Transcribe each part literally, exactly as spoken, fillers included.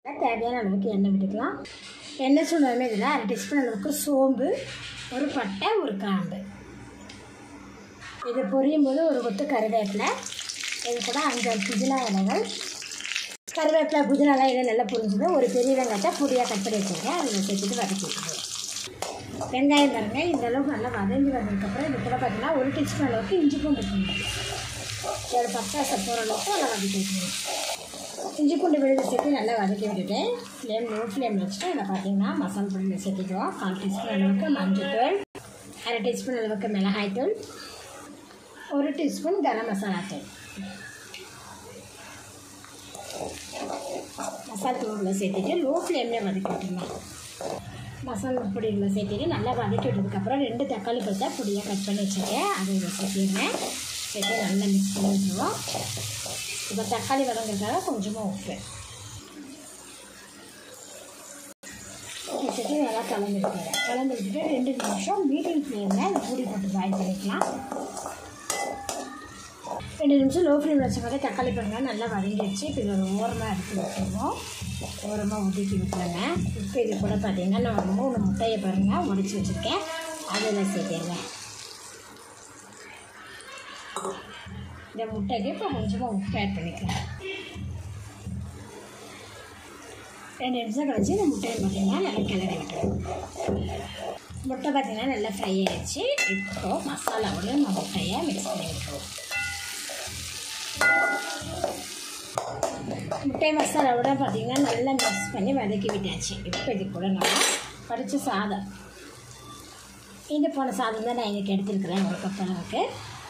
தேவையான அளவுக்கு எண்ணெய் விட்டுக்கலாம். எண்ணெய் சூடாமே இதில் அரை டீஸ்பூன் அளவுக்கு சோம்பு, ஒரு பட்டை, ஒரு கிராம்பு. இது பொரியும் போது ஒரு கொத்து கருவேப்பிலை, இது கூட அஞ்சாறு புதினா இலைகள். கருவேப்பிலை புதினாலாம் இதை நல்லா புரிஞ்சுது. ஒரு பெரிய வெங்காயத்தை பொடியாக கட் பண்ணி வச்சுருக்கேன், அதில் சேர்த்துட்டு வதக்கி வச்சுருக்கேன். வெங்காயம் பாருங்கள் இந்த அளவுக்கு நல்லா வதங்கி வந்ததுக்கப்புறம் இது கூட பார்த்திங்கன்னா ஒரு டீஸ்பூன் அளவுக்கு இஞ்சி பூண்டு போடணும். ஒரு பட்டாசை போகிற அளவுக்கு நல்லா வதக்கி வைக்கணும். இஞ்சி பூண்டு விழுது சேர்த்து நல்லா வதக்கி விட்டுட்டேன். ஃப்ளேம் லோ ஃப்ளேமில் வச்சுட்டு இதில் பார்த்திங்கன்னா மசாலா பொடியில் சேர்த்துக்குவோம். கால் டீஸ்பூன் அளவுக்கு மஞ்சள் தூள், அரை டீஸ்பூன் அளவுக்கு மிளகாய் தூள், ஒரு டீஸ்பூன் கரம் மசாலா தூள். மசாலா தூளில் சேர்த்துட்டு லோ ஃப்ளேமில் வதக்கி விட்டுருந்தோம். மசாலா பொடியில் சேர்த்துட்டு நல்லா வதக்கி விட்டதுக்கப்புறம் ரெண்டு தக்காளி பழத்தை பொடியாக கட் பண்ணி வச்சுருக்கேன், அதை இதை சேர்த்துருந்தேன். சேர்த்து நல்லா மிக்ஸ் பண்ணி வச்சுருவோம். இப்போ தக்காளி வதங்கிறதுக்காக கொஞ்சமாக உப்பு சேர்த்து நல்லா கலந்துருக்கேன். கலந்துக்கிட்டு ரெண்டு நிமிஷம் மீடியம் ஃப்ளேமில் அதை மூடி போட்டு பாயில் பண்ணிக்கலாம். ரெண்டு நிமிஷம் லோ ஃப்ளேமில் வச்ச மாதிரி தக்காளி பழம் நல்லா வதங்கிடுச்சு. இப்போ இதில் ஒரு ஓரமாக எடுத்து வச்சுருவோம். ஓரமாக ஒதுக்கி விட்டுருங்க. இப்போ இது கூட பார்த்திங்கன்னா நான் மூணு முட்டையை பாருங்கள் உடச்சி வச்சுருக்கேன், அதில் சேர்த்துருங்க. இந்த முட்டைக்கு இப்போ கொஞ்சமாக உப்பு ஆட் பண்ணிக்கலாம். ரெண்டு நிமிஷம் கழிச்சு இந்த முட்டையை பார்த்திங்கன்னா நல்லா கிளறி விட்டுருவோம். முட்டை பார்த்திங்கன்னா நல்லா ஃப்ரை ஆகிடுச்சு. இப்போது மசாலாவோட நம்ம முட்டையை மிக்ஸ் பண்ணி விட்டுருவோம். முட்டை மசாலாவோட பார்த்திங்கன்னா நல்லா மிக்ஸ் பண்ணி வதக்கி விட்டாச்சு. இப்போ இது கூட நம்ம படித்த சாதம், இந்த போன சாதம் தான் நான் இன்றைக்கி எடுத்துருக்கிறேன் ஒரு கப் அளவுக்கு.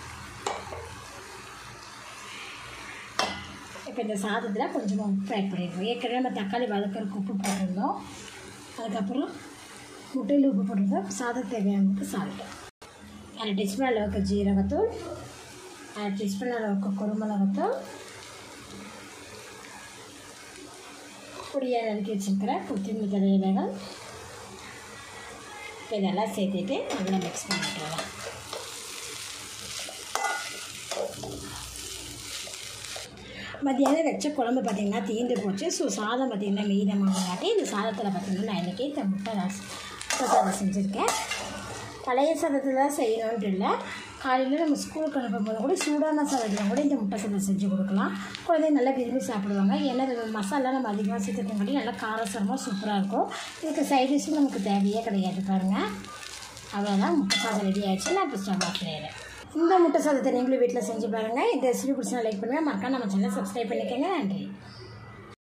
இப்போ இந்த சாதத்தில் கொஞ்சமாக உப்பு ஆட் பண்ணிடுவோம். ஏற்கனவே நம்ம தக்காளி வதக்கிறதுக்கு உப்பு போட்டிருந்தோம், அதுக்கப்புறம் முட்டையில் உப்பு போட்டிருந்தோம். சாதம் தேவையானதுக்கு சால்ட்டு, அரை டீஸ்பூன் அளவுக்கு ஜீரகத்தூள், அரை டீஸ்பூன் அளவுக்கு குருமிளகுத்தூள், பொடியாக நறுக்கி வச்சுருக்கிற கொத்தமல்லி இலைகள். இதெல்லாம் சேர்த்துட்டு நல்லா மிக்ஸ் பண்ணிக்கலாம். மத்தியானம் வச்ச குழம்பு பார்த்திங்கன்னா தீர்ந்து போச்சு. ஸோ சாதம் பார்த்திங்கன்னா மீதமாக காட்டி இந்த சாதத்தில் பார்த்திங்கன்னா நான் இன்றைக்கி இந்த முட்டை முட்டை சாதம் செஞ்சுருக்கேன். பழைய சாதத்தில் தான் செய்யணுன்ட்டு இல்லை, காலையில் நம்ம ஸ்கூலுக்கு அனுப்பும்போது கூட சூடான சாதத்தில் கூட இந்த முட்டை சாதம் செஞ்சு கொடுக்கலாம். குழந்தைங்க நல்லா விரும்பி சாப்பிடுவாங்க. ஏன்னா இது மசாலா நம்ம அதிகமாக சேர்த்துக்கங்காட்டி நல்லா காரசாரமாக சூப்பராக இருக்கும். இதுக்கு சைட் டிஷ்ஷும் நமக்கு தேவையே கிடையாது. பாருங்கள், அவ்வளோதான், முட்டை சாதம் ரெடி ஆகிடுச்சு. நான் இப்போ ஸ்டவ் ஆஃப் பண்ணிடுறேன். இந்த முட்டை சாதத்தை நீங்களும் வீட்டில் செஞ்சு பாருங்கள். இந்த ரெசிபி பிடிச்சா லைக் பண்ணுங்கள், மறக்காம நம்ம சேனலை சப்ஸ்கிரைப் பண்ணிக்கோங்க. நன்றி.